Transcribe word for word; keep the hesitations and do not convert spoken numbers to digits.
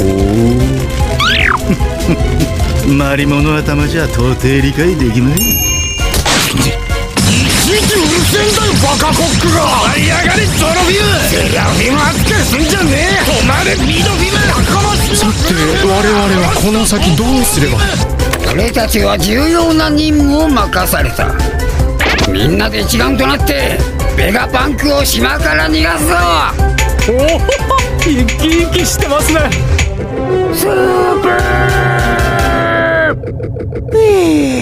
おマリモの頭じゃ到底理解できまい。 いちいちうるせえんだよバカコックが。舞い上がれゾロフィム。セラフィム扱いすんじゃねえ。止まれミドフィム。仲間しさて我々はこの先どうすれば。 俺たちは重要な任務を任された。みんなで一丸となってベガパンクを島から逃がすぞ。 おお生き生きしてますね。 スーパー